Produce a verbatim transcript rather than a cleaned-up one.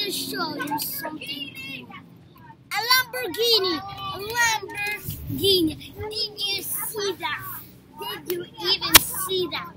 gonna show you something cool. A Lamborghini! A Lamborghini! Did you see that? Did you even see that?